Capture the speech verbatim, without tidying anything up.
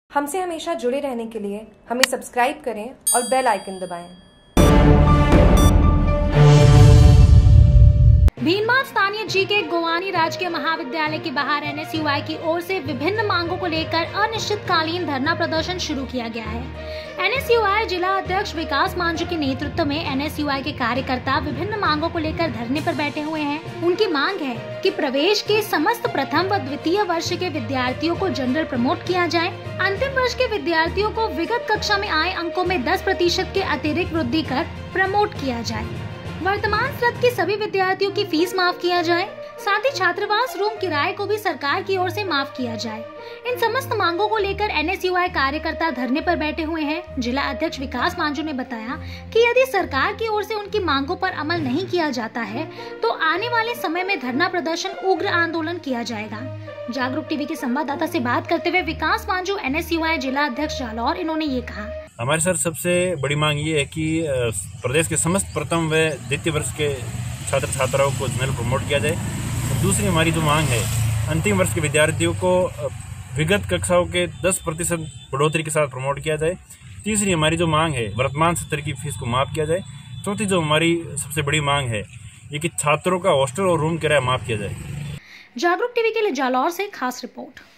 हमसे हमेशा जुड़े रहने के लिए हमें सब्सक्राइब करें और बेल आइकन दबाएं। भीनमार स्थानीय जी के गोवानी राजकीय महाविद्यालय के बाहर एन एस यू आई की ओर से विभिन्न मांगों को लेकर अनिश्चितकालीन धरना प्रदर्शन शुरू किया गया है। एन एस यू आई जिला अध्यक्ष विकास मांझू के नेतृत्व में एन एस यू आई के कार्यकर्ता विभिन्न मांगों को लेकर धरने पर बैठे हुए हैं। उनकी मांग है कि प्रवेश के समस्त प्रथम व द्वितीय वर्ष के विद्यार्थियों को जनरल प्रमोट किया जाए। अंतिम वर्ष के विद्यार्थियों को विगत कक्षा में आए अंकों में दस प्रतिशत के अतिरिक्त वृद्धि कर प्रमोट किया जाए। वर्तमान सत्र के सभी विद्यार्थियों की फीस माफ किया जाए। साथ ही छात्रावास रूम किराए को भी सरकार की ओर से माफ किया जाए। इन समस्त मांगों को लेकर एन एस यू आई कार्यकर्ता धरने पर बैठे हुए हैं। जिला अध्यक्ष विकास मांझू ने बताया कि यदि सरकार की ओर से उनकी मांगों पर अमल नहीं किया जाता है तो आने वाले समय में धरना प्रदर्शन उग्र आंदोलन किया जाएगा। जागरूक टीवी के संवाददाता से बात करते हुए Vikas Manjhu N S U I जिला अध्यक्ष जालौर, इन्होंने ये कहा। हमारे सर सबसे बड़ी मांग ये है कि प्रदेश के समस्त प्रथम व द्वितीय वर्ष के छात्र छात्राओं को जनरल प्रमोट किया जाए। और दूसरी हमारी जो मांग है, अंतिम वर्ष के विद्यार्थियों को विगत कक्षाओं के दस प्रतिशत बढ़ोतरी के साथ प्रमोट किया जाए। तीसरी हमारी जो मांग है, वर्तमान सत्र की फीस को माफ किया जाए। चौथी जो हमारी सबसे बड़ी मांग है ये कि छात्रों का हॉस्टल और रूम किराया माफ किया जाए। जागरूक टीवी के लिए जालौर से खास रिपोर्ट।